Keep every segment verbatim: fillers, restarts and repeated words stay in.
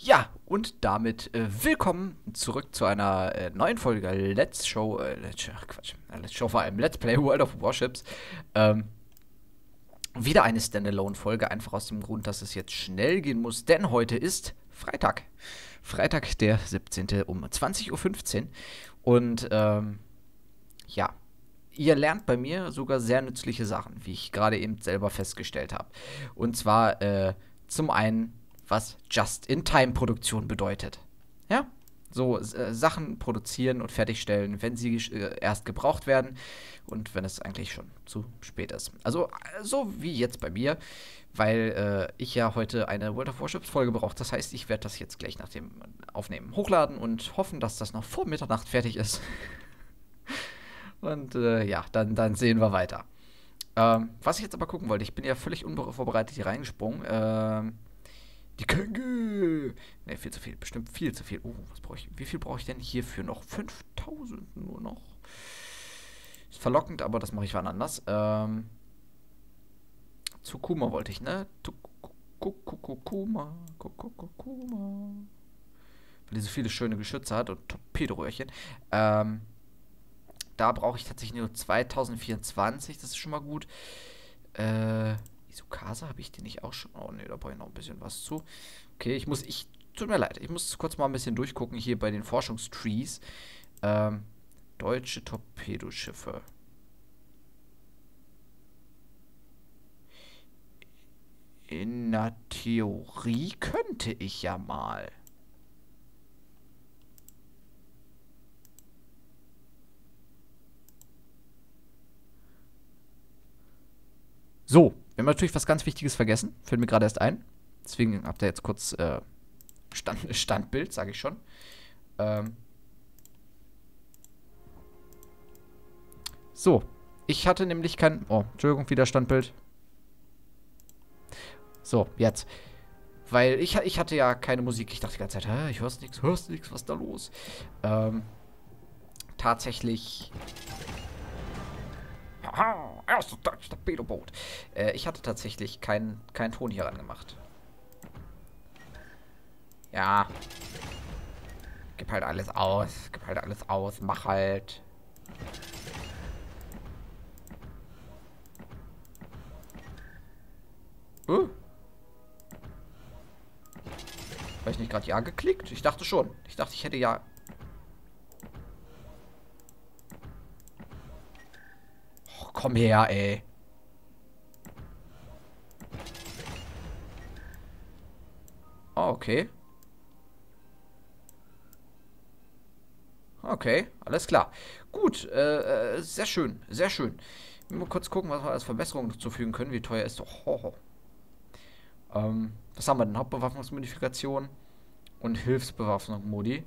Ja, und damit äh, willkommen zurück zu einer äh, neuen Folge Let's Show, äh, Let's, ach Quatsch, äh, Let's Show vor allem, Let's Play World of Warships. Ähm, wieder eine Standalone-Folge, einfach aus dem Grund, dass es jetzt schnell gehen muss, denn heute ist Freitag. Freitag, der siebzehnte um zwanzig Uhr fünfzehn. Und ähm, ja, ihr lernt bei mir sogar sehr nützliche Sachen, wie ich gerade eben selber festgestellt habe. Und zwar äh, zum einen, was Just-in-Time-Produktion bedeutet. Ja, so äh, Sachen produzieren und fertigstellen, wenn sie äh, erst gebraucht werden und wenn es eigentlich schon zu spät ist. Also äh, so wie jetzt bei mir, weil äh, ich ja heute eine World of Warships Folge brauche. Das heißt, ich werde das jetzt gleich nach dem Aufnehmen hochladen und hoffen, dass das noch vor Mitternacht fertig ist. Und äh, ja, dann, dann sehen wir weiter. Ähm, was ich jetzt aber gucken wollte, ich bin ja völlig unvorbereitet hier reingesprungen. Ähm, die Känge! Ne, viel zu viel. Bestimmt viel zu viel. Oh, was brauche ich? Wie viel brauche ich denn hierfür noch? fünftausend nur noch. Ist verlockend, aber das mache ich wann anders. Ähm, zu Kuma wollte ich, ne? Zu Kuma. Kuma. Weil die so viele schöne Geschütze hat und Torpedoröhrchen. Ähm, Da brauche ich tatsächlich nur zweitausendvierundzwanzig. Das ist schon mal gut. Äh, Isukasa, habe ich den nicht auch schon? Oh ne, da brauche ich noch ein bisschen was zu. Okay, ich muss, ich, tut mir leid, ich muss kurz mal ein bisschen durchgucken hier bei den Forschungstrees. Ähm, deutsche Torpedoschiffe. In der Theorie könnte ich ja mal. So, wir haben natürlich was ganz Wichtiges vergessen. Fällt mir gerade erst ein. Deswegen habt ihr jetzt kurz äh, Stand, Standbild, sage ich schon. Ähm so, ich hatte nämlich kein... Oh, Entschuldigung, wieder Standbild. So, jetzt. Weil ich, ich hatte ja keine Musik. Ich dachte die ganze Zeit, hä, ich hör's nichts, hörst nichts, was ist da los? Ähm, tatsächlich... Haha, erstes deutsches Torpedoboot. Äh, ich hatte tatsächlich keinen kein Ton hier rangemacht. Ja. Gib halt alles aus. Gib halt alles aus. Mach halt. Uh. Habe ich nicht gerade Ja geklickt? Ich dachte schon. Ich dachte, ich hätte Ja... Oh, komm her, ey. Oh, okay. Okay, alles klar. Gut, äh, äh, sehr schön, sehr schön. Mal kurz gucken, was wir als Verbesserungen zufügen können. Wie teuer ist doch. Ho, ho. Ähm, was haben wir denn? Hauptbewaffnungsmodifikation und Hilfsbewaffnung-Modi.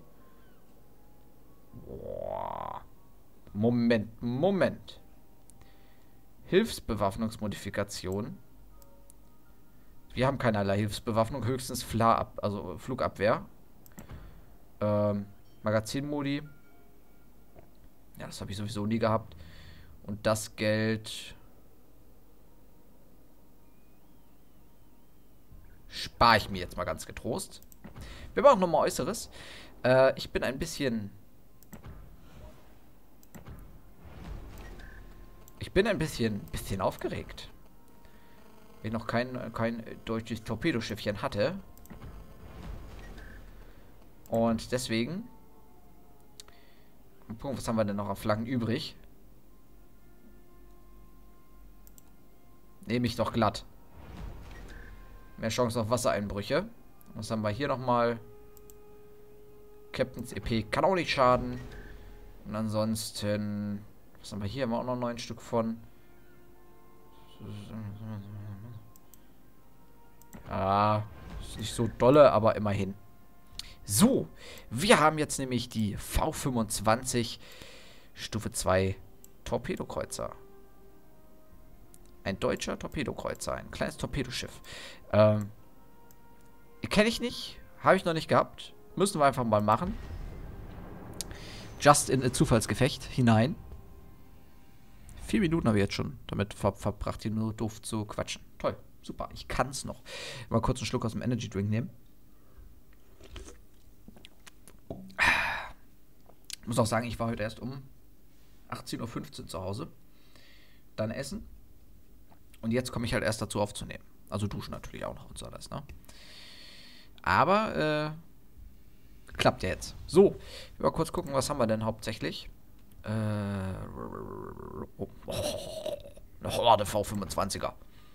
Boah. Moment, Moment. Hilfsbewaffnungsmodifikation. Wir haben keinerlei Hilfsbewaffnung, höchstens Fla also Flugabwehr. Ähm, Magazinmodi. Ja, das habe ich sowieso nie gehabt. Und das Geld spare ich mir jetzt mal ganz getrost. Wir machen nochmal Äußeres. Äh, ich bin ein bisschen... Ich bin ein bisschen, bisschen aufgeregt. Weil ich noch kein, kein deutsches Torpedoschiffchen hatte. Und deswegen... Was haben wir denn noch an Flaggen übrig? Nehme ich doch glatt. Mehr Chance auf Wassereinbrüche. Was haben wir hier nochmal? Captain's E P kann auch nicht schaden. Und ansonsten... Was haben wir hier? Haben wir auch noch neun Stück von. Ah, ist nicht so dolle, aber immerhin. So, wir haben jetzt nämlich die V fünfundzwanzig Stufe zwei Torpedokreuzer. Ein deutscher Torpedokreuzer, ein kleines Torpedoschiff. Ähm, kenne ich nicht, habe ich noch nicht gehabt. Müssen wir einfach mal machen. Just in ein Zufallsgefecht hinein. Vier Minuten habe ich jetzt schon damit ver verbracht, hier nur doof zu quatschen. Toll, super, ich kann es noch. Mal kurz einen Schluck aus dem Energy Drink nehmen. muss auch sagen, ich war heute erst um achtzehn Uhr fünfzehn zu Hause. Dann essen. Und jetzt komme ich halt erst dazu aufzunehmen. Also duschen natürlich auch noch und so alles, ne? Aber, äh, klappt ja jetzt. So, mal kurz gucken, was haben wir denn hauptsächlich? Äh, oh, oh, eine Horde V fünfundzwanziger.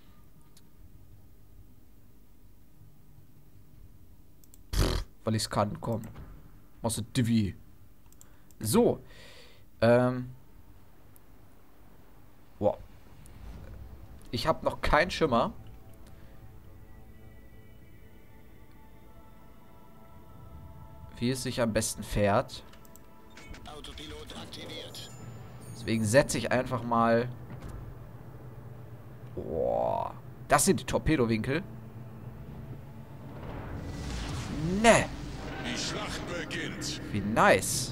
Pff, weil ich es kann, komm. Machst du Divi. So. Ähm. Wow. Ich habe noch keinen Schimmer. Wie es sich am besten fährt. Autopilot aktiviert. Deswegen setze ich einfach mal. Boah. Das sind die Torpedowinkel. Ne. Die Schlacht beginnt. Wie nice.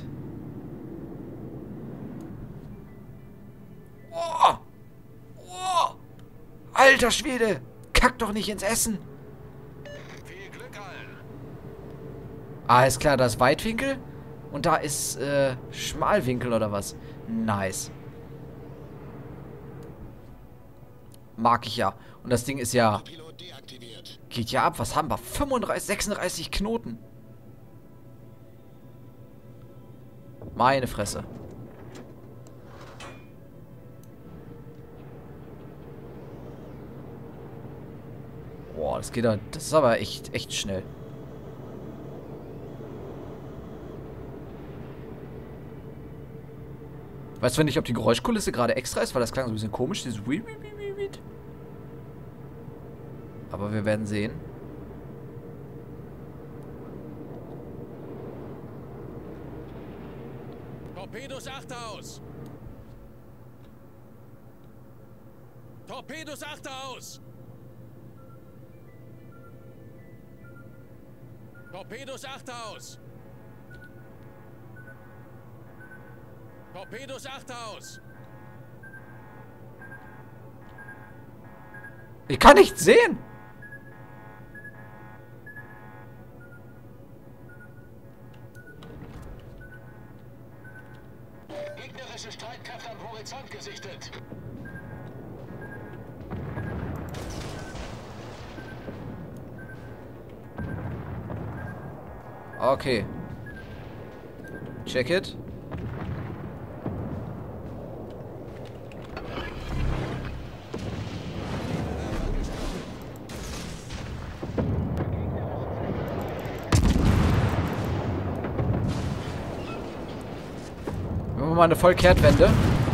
Oh. Oh. Alter Schwede. Kack doch nicht ins Essen. Viel Glück allen. Ah, ist klar, da ist Weitwinkel. Und da ist äh, Schmalwinkel oder was. Nice. Mag ich ja. Und das Ding ist ja... Pilot deaktiviert. Geht ja ab. Was haben wir? fünfunddreißig, sechsunddreißig Knoten. Meine Fresse. Boah, das geht da... Das ist aber echt, echt schnell. Weißt du nicht, ob die Geräuschkulisse gerade extra ist, weil das klang so ein bisschen komisch, dieses aber wir werden sehen. Torpedos achte aus! Torpedos achte aus! Torpedos achte aus! Torpedos achte aus! Ich kann nichts sehen. Gegnerische Streitkräfte am Horizont gesichtet. Okay. Check it. Machen wir mal eine Vollkehrtwende.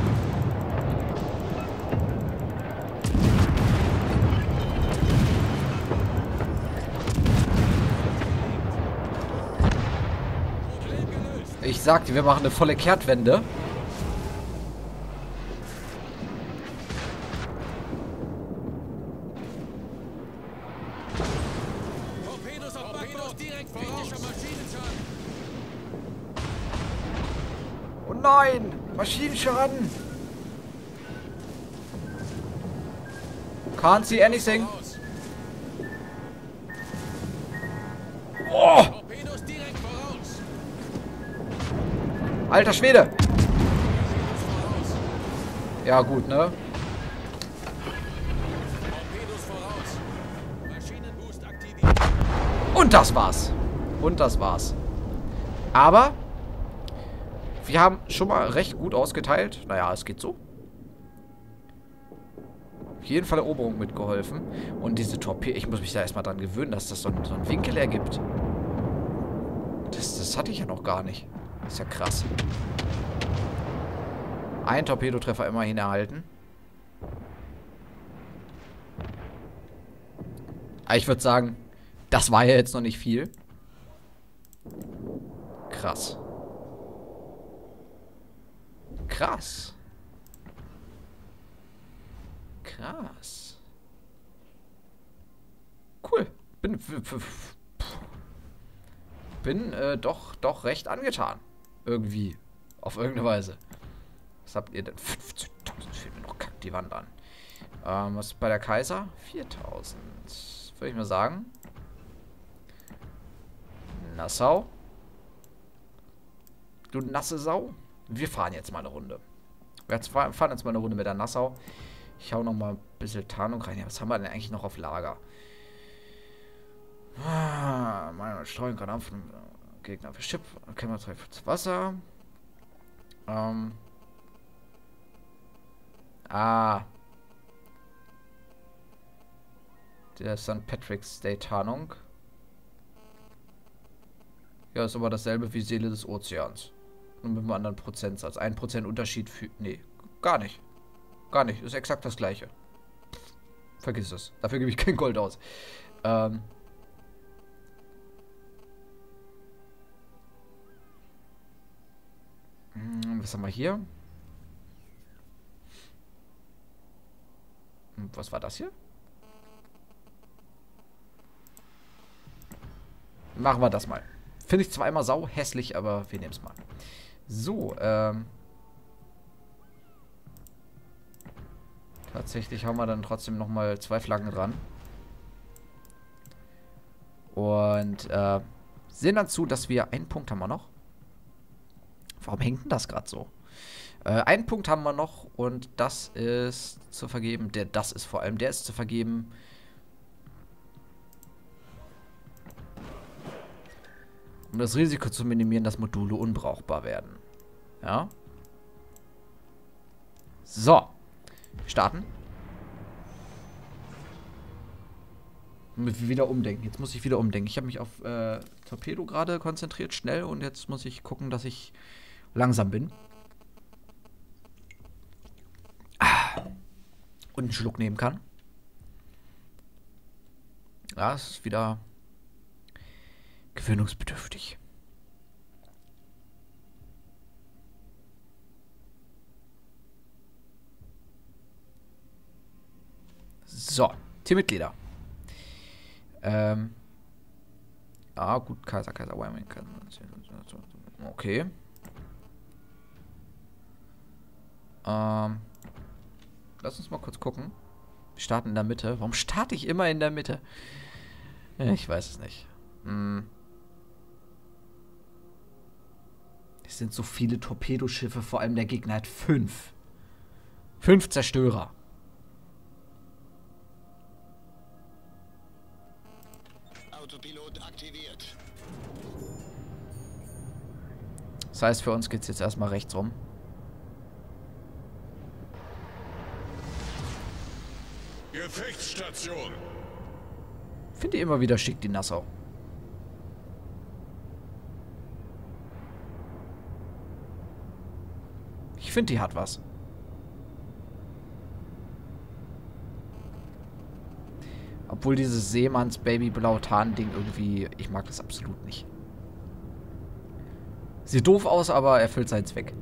Ich sagte, wir machen eine volle Kehrtwende. Torpedos auf Backbord direkt kritischer Maschinenschaden! Oh nein! Maschinenschaden! Can't see anything. Voraus. Oh! Torpedos direkt voraus! Alter Schwede! Voraus! Ja gut, ne? Torpedos voraus! Maschinenboost aktiviert! Und das war's. Und das war's. Aber wir haben schon mal recht gut ausgeteilt. Naja, es geht so. Auf jeden Fall Eroberung mitgeholfen. Und diese Torpedo... Ich muss mich da erstmal dran gewöhnen, dass das so, ein, so einen Winkel ergibt. Das, das hatte ich ja noch gar nicht. Ist ja krass. Ein Torpedotreffer immerhin erhalten. Aber ich würde sagen, das war ja jetzt noch nicht viel. Krass. Krass. Krass. Cool. Bin, bin äh, doch, doch recht angetan. Irgendwie. Auf irgendeine Weise. Was habt ihr denn? fünfzehntausend. Fehlt mir noch kack die Wand an. Ähm, was ist bei der Kaiser? viertausend. Würde ich mal sagen. Nassau. du nasse Sau. Wir fahren jetzt mal eine Runde. Wir fahren jetzt mal eine Runde mit der Nassau. Ich hau noch mal ein bisschen Tarnung rein. Ja, was haben wir denn eigentlich noch auf Lager? Ah, meine Streuen kann auf Gegner für Schiff. Kämmer fürs Wasser. Ähm. Ah. Der Sankt Patrick's Day Tarnung. Ja, ist aber dasselbe wie Seele des Ozeans. Nur mit einem anderen Prozentsatz. Ein Prozent Unterschied für... Nee, gar nicht. Gar nicht. Ist exakt das gleiche. Vergiss es. Dafür gebe ich kein Gold aus. Ähm... Was haben wir hier? Was war das hier? Machen wir das mal. Finde ich zwar immer sau hässlich, aber wir nehmen es mal. So, ähm. Tatsächlich haben wir dann trotzdem nochmal zwei Flaggen dran. Und, äh, sehen dann zu, dass wir einen Punkt haben wir noch. Warum hängt denn das gerade so? Äh, einen Punkt haben wir noch und das ist zu vergeben. Der, das ist vor allem, der ist zu vergeben. Um das Risiko zu minimieren, dass Module unbrauchbar werden. Ja. So. Starten. Wieder umdenken. Jetzt muss ich wieder umdenken. Ich habe mich auf äh, Torpedo gerade konzentriert, schnell. Und jetzt muss ich gucken, dass ich langsam bin. Ah. Und einen Schluck nehmen kann. Ja, es ist wieder gewöhnungsbedürftig. So, Teammitglieder. Ähm. Ah, gut, Kaiser, Kaiser, Wyoming. Okay. Ähm. Lass uns mal kurz gucken. Wir starten in der Mitte. Warum starte ich immer in der Mitte? Ich weiß es nicht. Hm. Es sind so viele Torpedoschiffe, vor allem der Gegner hat fünf. Fünf Zerstörer. Autopilot aktiviert. Das heißt, für uns geht es jetzt erstmal rechts rum. Gefechtsstation. Finde ich immer wieder schick, die Nassau. Ich finde, die hat was. Obwohl dieses Seemanns Baby-Blau-Tarn-Ding irgendwie... Ich mag das absolut nicht. Sieht doof aus, aber erfüllt seinen Zweck.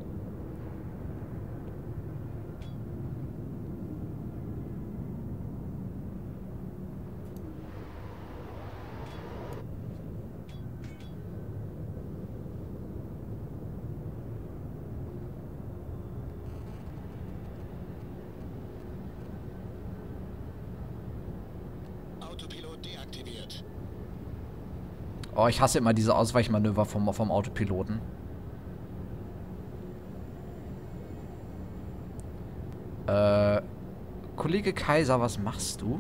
Autopilot deaktiviert. Oh, ich hasse immer diese Ausweichmanöver vom, vom Autopiloten. Äh, Kollege Kaiser, was machst du?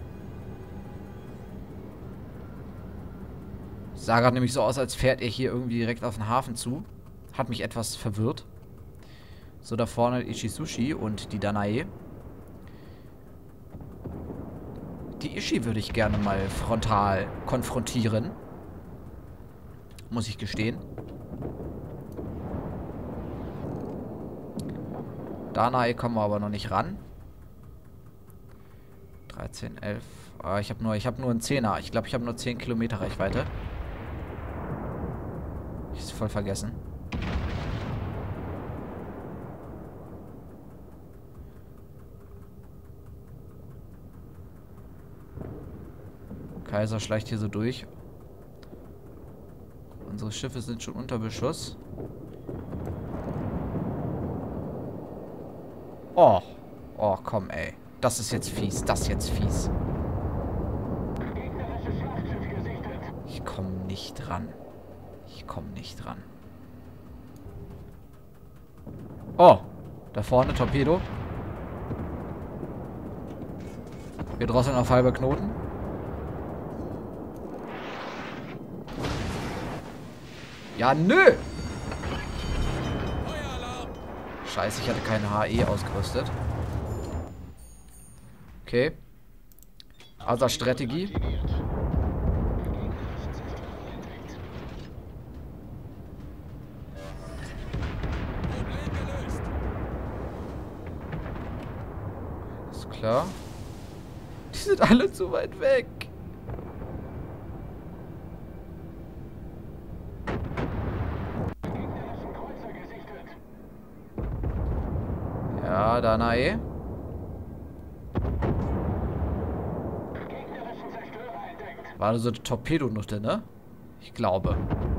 Sah gerade nämlich so aus, als fährt er hier irgendwie direkt auf den Hafen zu. Hat mich etwas verwirrt. So, da vorne Ichisushi und die Danae. Die Ishi würde ich gerne mal frontal konfrontieren. Muss ich gestehen. Danae kommen wir aber noch nicht ran. dreizehn, elf. Ah, ich habe nur, ich habe nur einen Zehner. Ich glaube, ich habe nur zehn Kilometer Reichweite. Ich ist voll vergessen. Kaiser schleicht hier so durch. Unsere Schiffe sind schon unter Beschuss. Oh. Oh, komm, ey. Das ist jetzt fies. Das ist jetzt fies. Ich komme nicht ran. Ich komme nicht ran. Oh, da vorne Torpedo. Wir drosseln auf halber Knoten. Ja, nö! Feueralarm! Scheiße, ich hatte keine H E ausgerüstet. Okay. Also Strategie. Problem gelöst. Ist klar. Die sind alle zu weit weg. Ja, Danae. War da so eine Torpedonutte, ne? Ich glaube.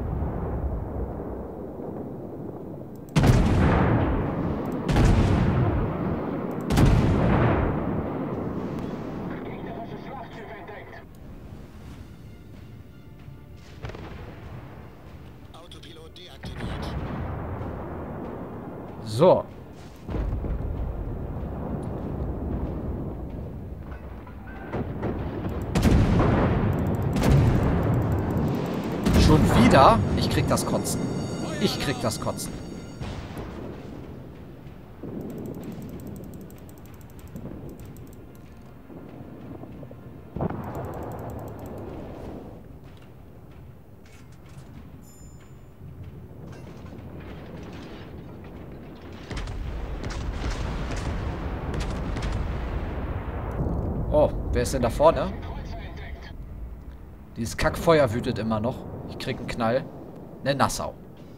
Autopilot deaktiviert. So. Schon wieder? Ich krieg das Kotzen. Ich krieg das Kotzen. Oh, wer ist denn da vorne? Dieses Kackfeuer wütet immer noch. Ich krieg einen Knall. Ne, Nassau.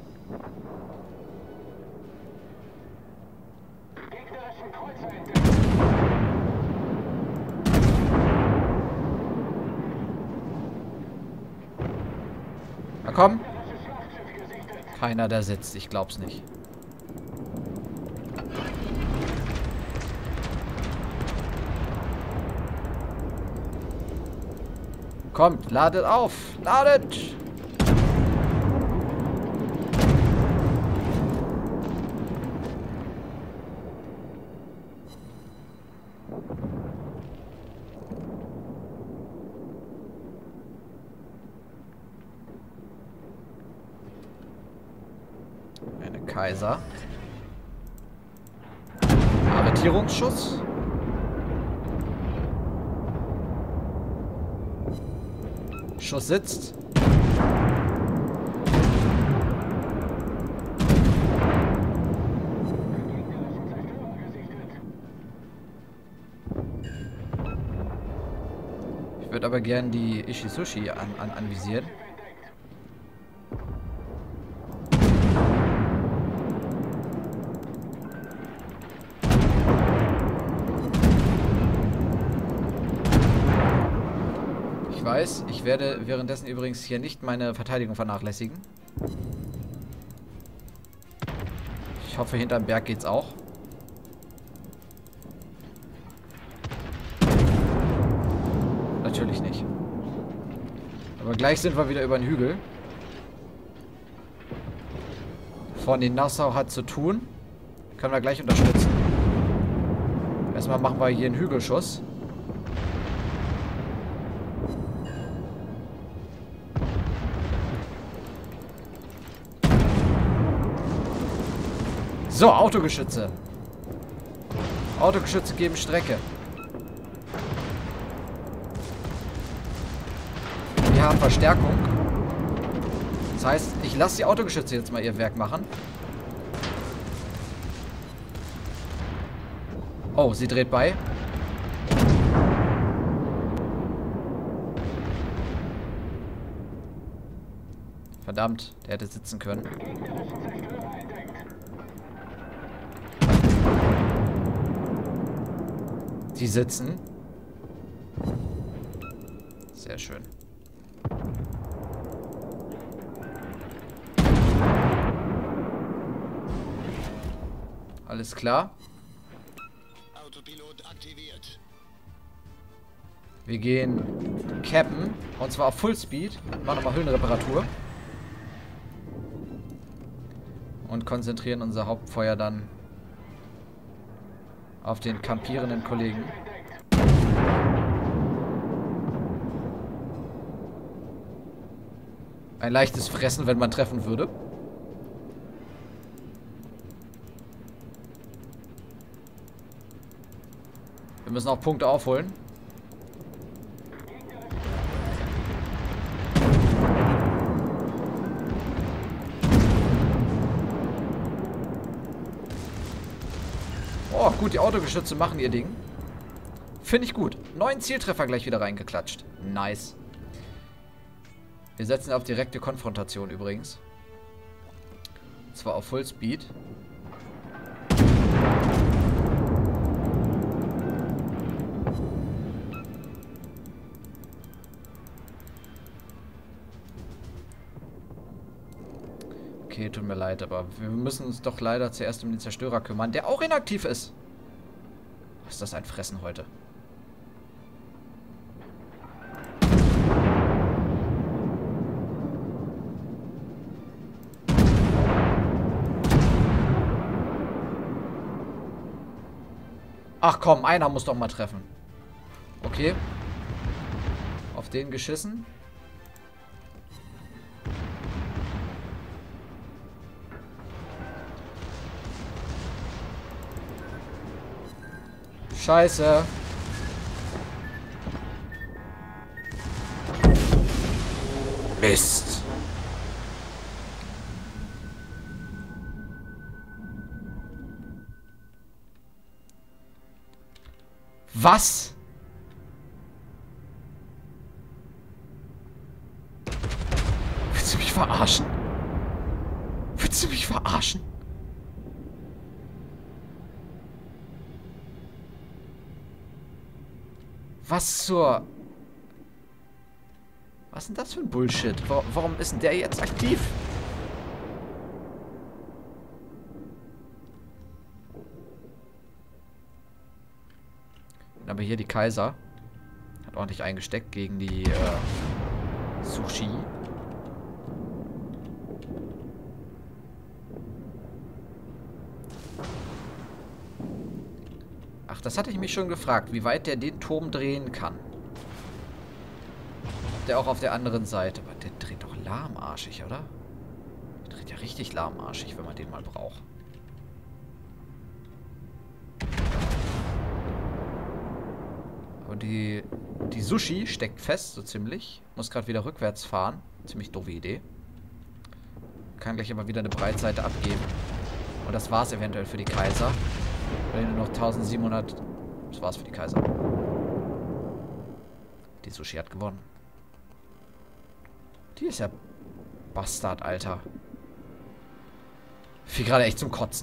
Na komm. Keiner, der sitzt. Ich glaub's nicht. Kommt, ladet auf. Ladet. Eine Kaiser. Arretierungsschuss. Schuss sitzt. Ich würde aber gern die Ishisushi an, an, anvisieren. Ich weiß, ich werde währenddessen übrigens hier nicht meine Verteidigung vernachlässigen. Ich hoffe, hinterm Berg geht's auch. Natürlich nicht. Aber gleich sind wir wieder über den Hügel. Vorne in Nassau hat zu tun. Können wir gleich unterstützen. Erstmal machen wir hier einen Hügelschuss. So, Autogeschütze. Autogeschütze geben Strecke. Wir haben Verstärkung. Das heißt, ich lasse die Autogeschütze jetzt mal ihr Werk machen. Oh, sie dreht bei. Verdammt, der hätte sitzen können. Die sitzen. Sehr schön. Alles klar. Autopilot aktiviert. Wir gehen cappen. Und zwar auf Fullspeed. Machen nochmal Höhenreparatur. Und konzentrieren unser Hauptfeuer dann Auf den kampierenden Kollegen. Ein leichtes Fressen, wenn man treffen würde. Wir müssen auch Punkte aufholen. Oh, gut, die Autogeschütze machen ihr Ding. Finde ich gut. Neun Zieltreffer gleich wieder reingeklatscht. Nice. Wir setzen auf direkte Konfrontation übrigens. Und zwar auf Fullspeed. Okay, tut mir leid, aber wir müssen uns doch leider zuerst um den Zerstörer kümmern, der auch inaktiv ist. Was ist das ein Fressen heute? Ach komm, einer muss doch mal treffen. Okay. Auf den geschissen. Scheiße. Mist. Was? Willst du mich verarschen? Willst du mich verarschen? Was zur... Was ist denn das für ein Bullshit? Warum ist denn der jetzt aktiv? Aber hier die Kaiser. Hat ordentlich eingesteckt gegen die äh, Sushi. Ach, das hatte ich mich schon gefragt, wie weit der den Turm drehen kann. Der auch auf der anderen Seite. Aber der dreht doch lahmarschig, oder? Der dreht ja richtig lahmarschig, wenn man den mal braucht. Und die, die Sushi steckt fest, so ziemlich. Muss gerade wieder rückwärts fahren. Ziemlich doofe Idee. Kann gleich aber wieder eine Breitseite abgeben. Und das war's eventuell für die Kaiser. Weil nur noch eintausendsiebenhundert... Das war's für die Kaiser. Die Sushi hat gewonnen. Die ist ja Bastard, Alter. Ich fiel gerade echt zum Kotzen.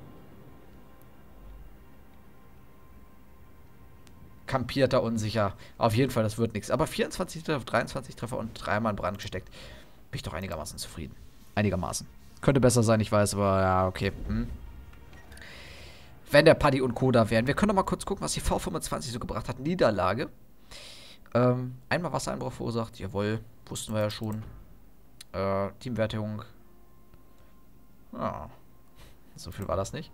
Kampierter, unsicher. Auf jeden Fall, das wird nichts. Aber vierundzwanzig Treffer, dreiundzwanzig Treffer und dreimal in Brand gesteckt. Bin ich doch einigermaßen zufrieden. Einigermaßen. Könnte besser sein, ich weiß, aber ja, okay. Hm. Wenn der Paddy und Co. da wären. Wir können doch mal kurz gucken, was die V fünfundzwanzig so gebracht hat. Niederlage. Ähm, einmal Wassereinbruch verursacht. Jawohl, wussten wir ja schon. Äh, Teamwertung. Ah, so viel war das nicht.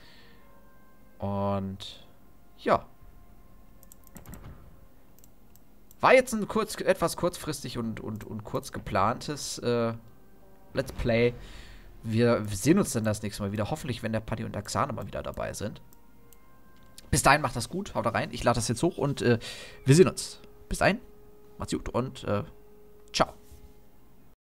Und ja. War jetzt ein kurz, etwas kurzfristig und, und, und kurz geplantes äh, Let's Play. Wir sehen uns dann das nächste Mal wieder. Hoffentlich, wenn der Paddy und Axane mal wieder dabei sind. Bis dahin, macht das gut. Haut rein. Ich lade das jetzt hoch und äh, wir sehen uns. Bis dahin. Macht's gut und äh,